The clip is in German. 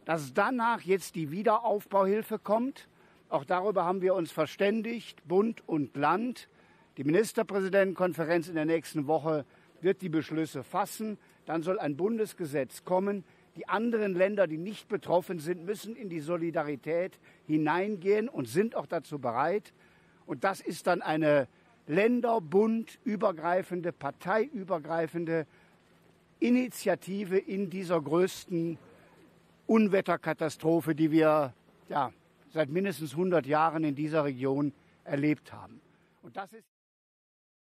dass danach jetzt die Wiederaufbauhilfe kommt. Auch darüber haben wir uns verständigt, Bund und Land. Die Ministerpräsidentenkonferenz in der nächsten Woche wird die Beschlüsse fassen. Dann soll ein Bundesgesetz kommen. Die anderen Länder, die nicht betroffen sind, müssen in die Solidarität hineingehen und sind auch dazu bereit. Und das ist dann eine länderbundübergreifende, parteiübergreifende Initiative in dieser größten Unwetterkatastrophe, die wir seit mindestens 100 Jahren in dieser Region erlebt haben. Und das ist